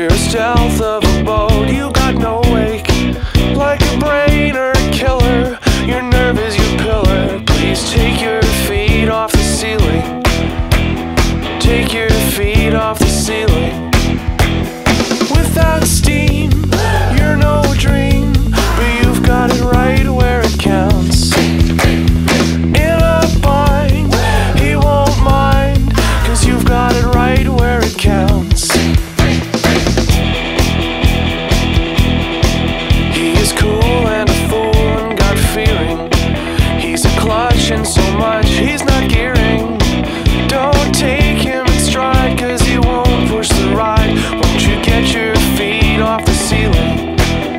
You're a stealth of a boat, you got no wake. Like a brain or a killer, your nerve is your pillar. Please take your feet off the ceiling. Take your feet off the ceiling. Without steam, you're no dream, but you've got it right where it counts. In a bind, he won't mind, 'cause you've got it right where it counts. He is cool and a fool and God-fearing. He's a clutch and so much he's not gearing. Don't take him in stride, 'cause he won't push the ride. Won't you get your feet off the ceiling?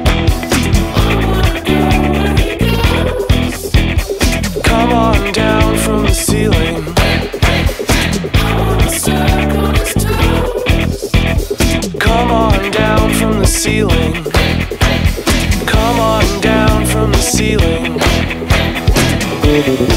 Come on down from the ceiling. Come on down from the ceiling. Come on down from the ceiling.